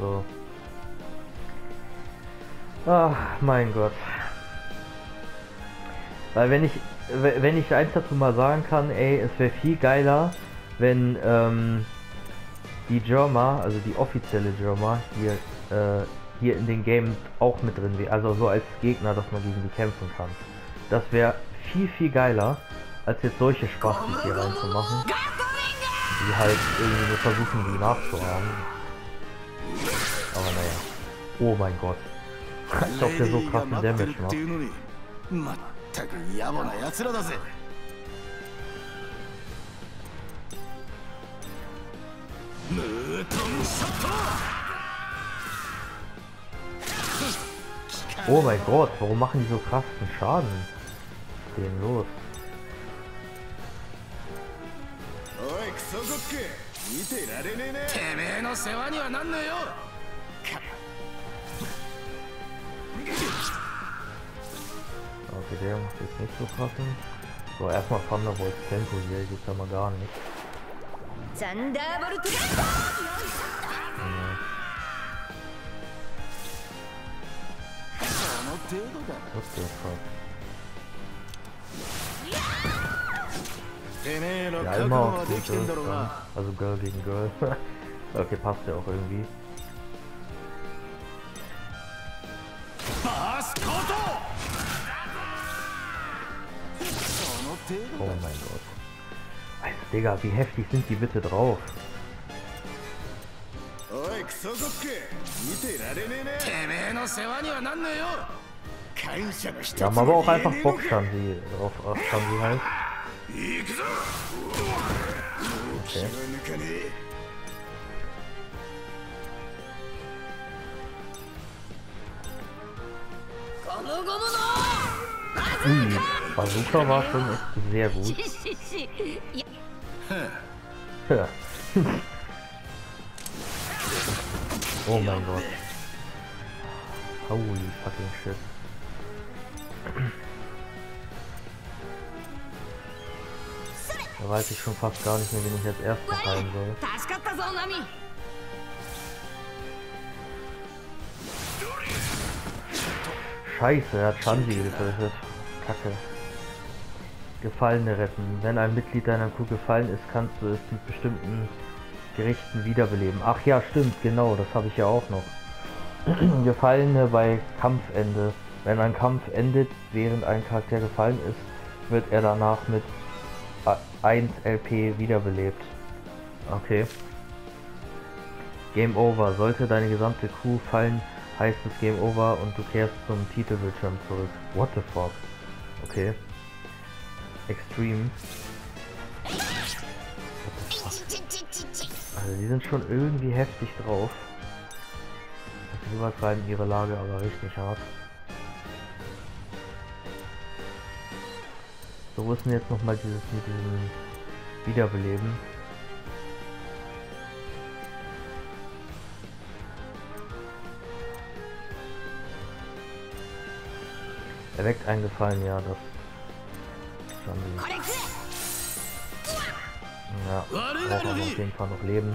So. Ach, mein Gott. Weil wenn ich eins dazu mal sagen kann, ey, es wäre viel geiler, wenn die Germa, also die offizielle Germa, hier in den Games auch mit drin wäre. Also so als Gegner, dass man gegen die kämpfen kann. Das wäre viel geiler, als jetzt solche Spastis hier reinzumachen, die halt irgendwie nur versuchen, die nachzuahmen. Aber naja. Oh mein Gott. Als ob der so krassen Damage macht. Oh mein Gott, warum machen die so krassen Schaden? Was ist denn los? Okay, der macht jetzt nicht so krassen. So, erstmal Thunderbolts Tempo hier, geht ja mal gar nicht. Was ist das? Ja, immer auch gut, also Girl gegen Girl. Okay, passt ja auch irgendwie. Oh mein Gott. Alter, Digga, wie heftig sind die bitte drauf? Ja, haben aber auch einfach Bock, Shanji drauf, Shanji heißt. Okay. Bazooka war schon echt sehr gut. Ja. Oh mein Gott. Holy fucking shit. Da weiß ich schon fast gar nicht mehr, wen ich als erstes heilen soll. Scheiße, er hat Shanji getötet. Kacke. Gefallene retten. Wenn ein Mitglied deiner Crew gefallen ist, kannst du es mit bestimmten Gerichten wiederbeleben. Ach ja, stimmt, genau, das habe ich ja auch noch. Gefallene bei Kampfende. Wenn ein Kampf endet, während ein Charakter gefallen ist, wird er danach mit 1 LP wiederbelebt. Okay. Game Over. Sollte deine gesamte Crew fallen, heißt es Game Over und du kehrst zum Titelbildschirm zurück. What the fuck? Okay. Extreme. Also die sind schon irgendwie heftig drauf. Sie übertreiben ihre Lage aber richtig hart. So, wo ist denn jetzt nochmal dieses mit diesem Wiederbeleben? Erweckt einen Gefallen, ja, das schon die. Ja, braucht aber auf jeden Fall noch Leben.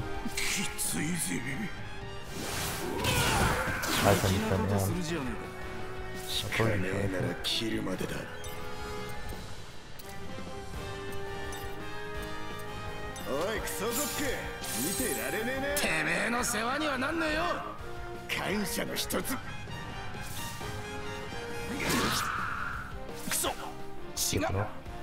Alter, nicht dein Ernst. Was soll die Scheiße? Geht noch.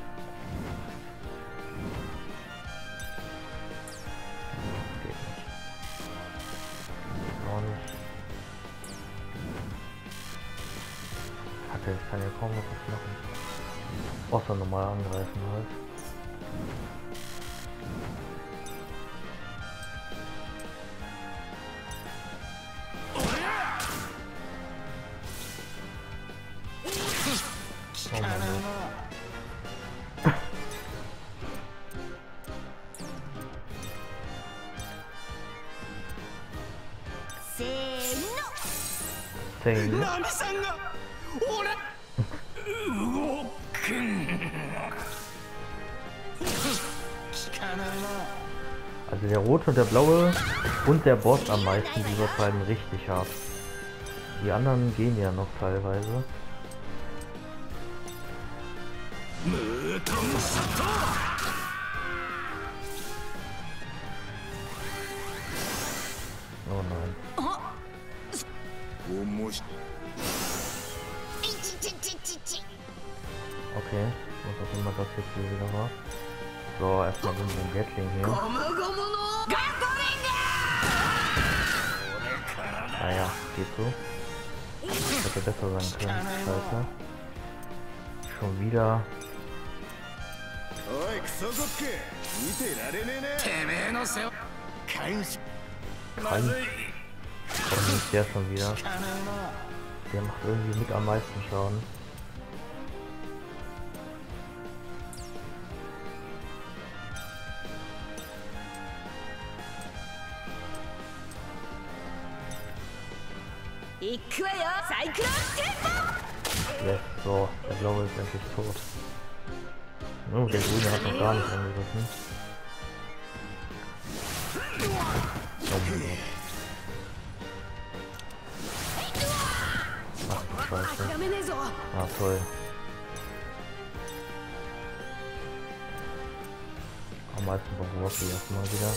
Ich kann ja kaum noch was machen. Außer normal angreifen halt. Oh mein Gott. Also Also der rote und der blaue und der Boss am meisten, die übertreiben richtig hart. Die anderen gehen ja noch teilweise. Oh nein. Okay, was auch immer das jetzt hier wieder war. So, erstmal den Gatling hier. Ah ja, geht so. Hätte besser sein können. Scheiße. Schon wieder. Komm, nicht der schon wieder. Der macht irgendwie mit am meisten Schaden. Yes, so, der blaue ist endlich tot. Oh, der grüne hat noch gar nicht angegriffen. Ach du Scheiße. Ah, toll. Am meisten brauchen wir Rocky erstmal wieder.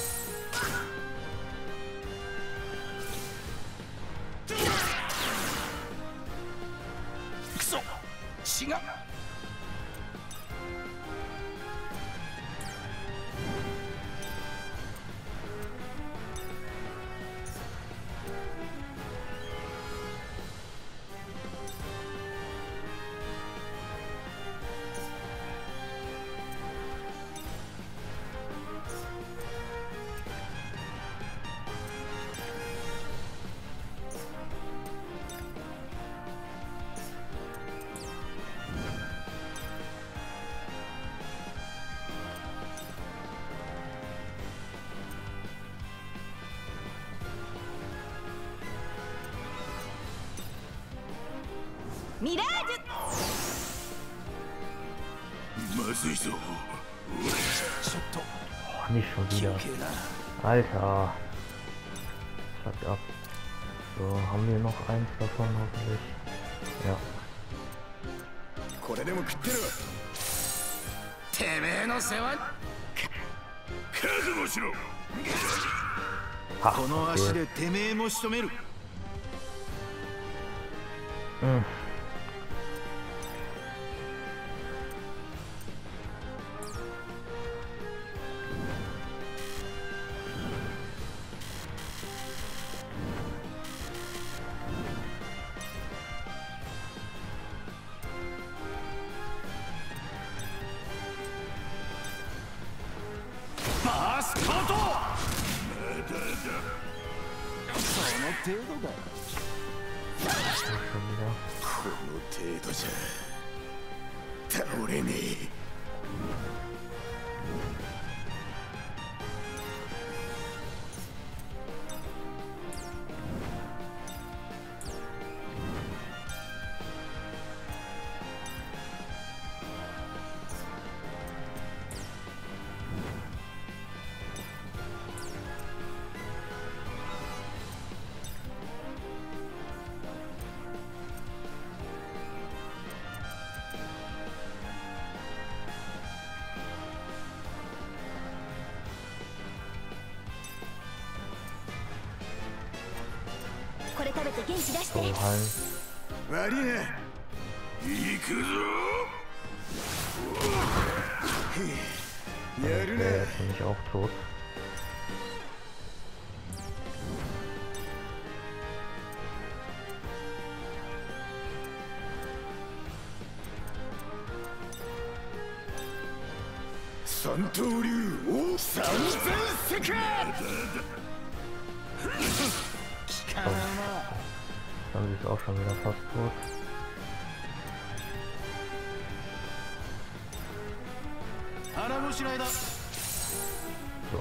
Oh, nicht schon wieder. Alter. Fuck ab. So, haben wir noch eins davon hoffentlich. Ja. Ha, okay. So, halt. Der ist nämlich auch tot. Dann ist auch schon wieder fast tot. So.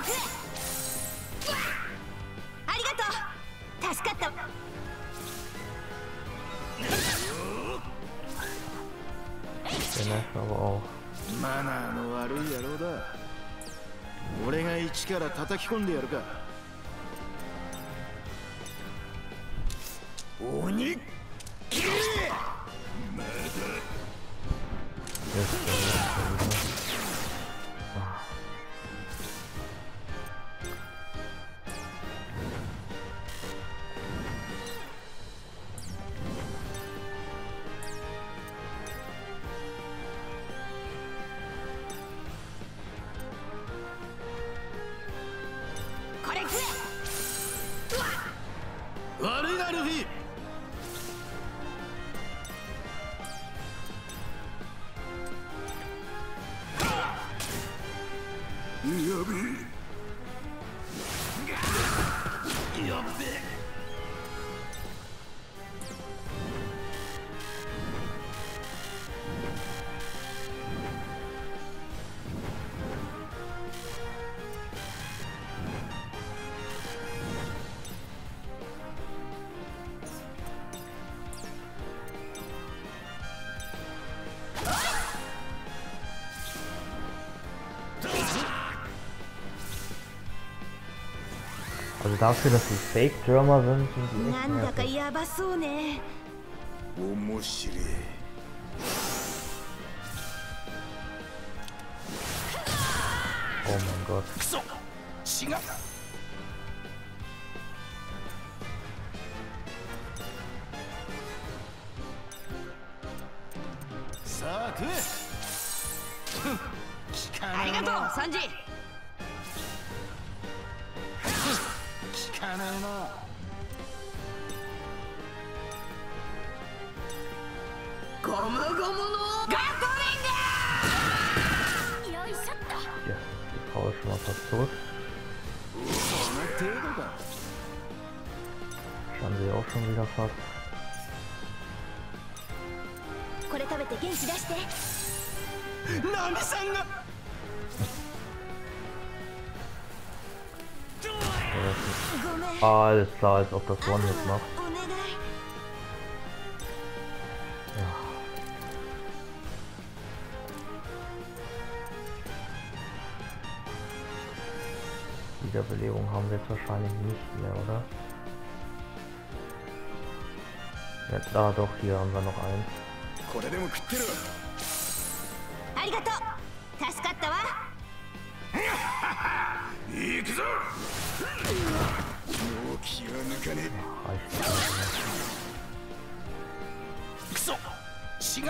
ありがとう。助かった。 マナーの悪い野郎だ。俺が一から叩き込んでやるか。鬼切れ。まだこれ食え。 悪いなルフィ。やべえ。やっべえ。 Also dafür, dass sie Fake-Drummer sind, sind die echt なんだか nervig. やばそうね。 面白い。 Oh mein Gott. クソ。違う。さあ食え。聞かないな。 ありがとうサンジ。 聞かないな。 ゴムゴムのガトリング。よいしょっと。 Ja, die Frau ist schon mal fast tot. その程度だ。 Schauen sie auch schon wieder fast. これ食べて元気出して。 ナミさんが。 ごめん。 Ah, alles klar, als ob das One jetzt macht. お願い。 Ja. Wiederbelebung haben wir jetzt wahrscheinlich nicht mehr, oder? Ja, da doch, hier haben wir noch eins. これでも食ってる。 ありがとう。助かったわ。 行くぞ。もう気は抜かね Reicht nicht mehr. え。クソ。違う。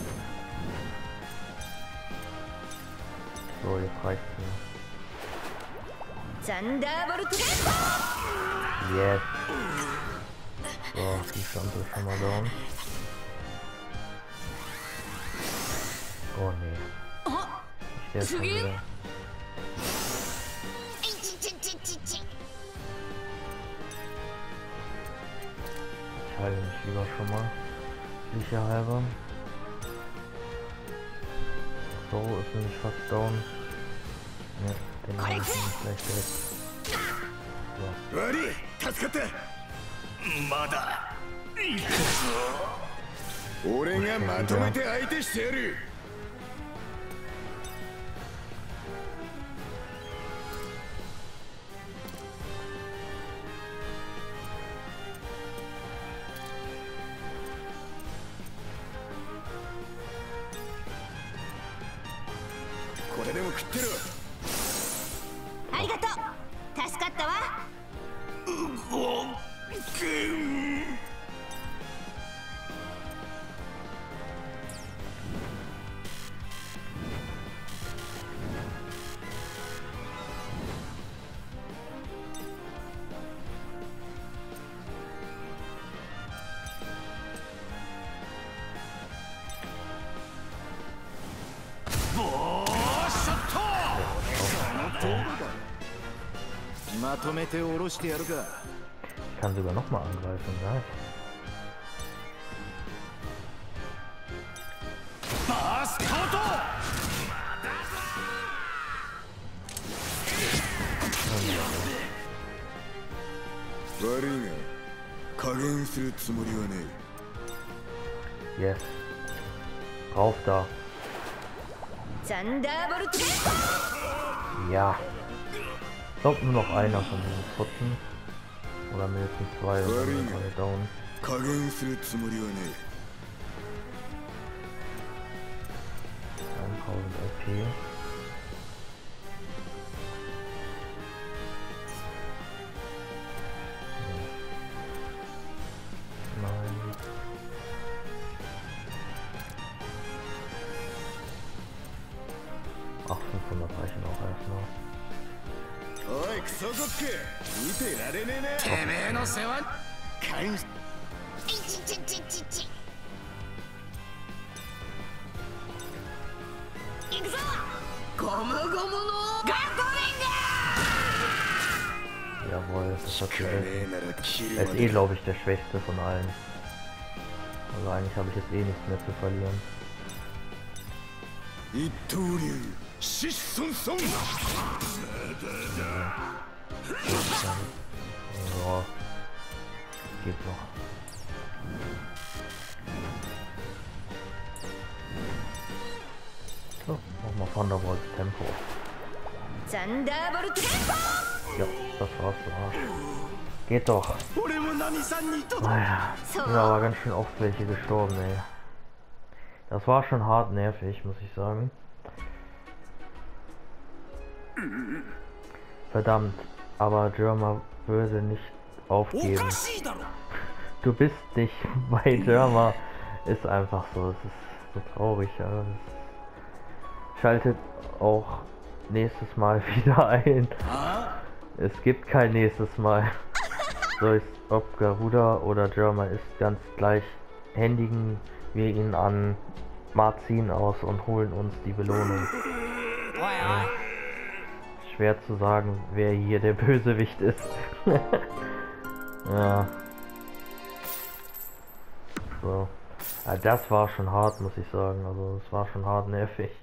So, jetzt reicht's mir. サンダーボルトゲット。 Yes. So, die Stand ist schon mal down. Oh nee. あ、 Der ist schon Zugehen? wieder. ち。 Ich heile mich lieber schon mal. Sicherhalber. So ist nämlich fast down. Ne, den habe ich nicht gleich direkt. So. 悪い。助かった。まだ。行くぞ。俺がまとめて相手してやる。 これでも食ってる。 ありがとう。助かったわ。 まとめて下ろしてやるか。 Ich kann sogar nochmal angreifen, nice. バーストート。 悪いが加減するつもりはね Yes. Rauf da. サンダーボルト連邦 Ja. Ich glaube nur noch einer von den Putzen. Oder mindestens zwei oder alle down. 加減するつもりはね 1000 LP. Nein. Ach, 500 reichen auch erstmal. おいクソゴック見てられねえねてめえの世話感謝いちちちちち行くぞゴムゴムのガトリング Jawohl, das hat 聞かね gewesen. えなら切る Er ま ist で glaube ich, der schwächste von allen. Also eigentlich habe ich jetzt nichts mehr zu verlieren. 一刀流シッソンソン Ja, geht noch. So, nochmal Thunderbolt Tempo. サンダーボルト連邦 Ja, das war's doch. Geht doch. 俺もナミさんにと Naja, sind aber ganz schön oft welche gestorben, ey. Das war schon hart nervig, muss ich sagen. Verdammt, aber Germa würde nicht お aufgeben. かしいだろ Du bist nicht bei Germa. Ist einfach so, es ist so traurig, ja. Es schaltet auch nächstes Mal wieder ein. Es gibt kein nächstes Mal. So ist, ob Garuda oder Germa ist ganz gleich. Händigen wir ihn an Marzin aus und holen uns die Belohnung. Schwer zu sagen, wer hier der Bösewicht ist. Ja. So. Ja, das war schon hart, muss ich sagen. Also es war schon hart nervig.